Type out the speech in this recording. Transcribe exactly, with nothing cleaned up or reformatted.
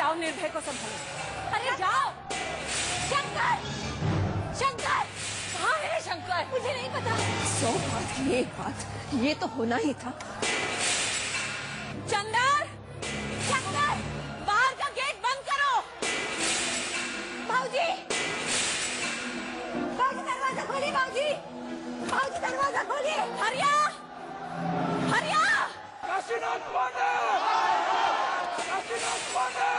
जाओ निर्भय को संभालो। अरे जाओ। शंकर, शंकर कहाँ है शंकर? मुझे नहीं पता। सौ बात की एक बात, ये तो होना ही था। चंदर, शंकर, बाहर का गेट बंद करो। भाऊजी, भाऊजी दरवाजा खोलिए। भाऊजी, भाऊजी दरवाजा खोलिए। हरिया, हरिया। काशीनाथ बंद है, काशीनाथ बंद है।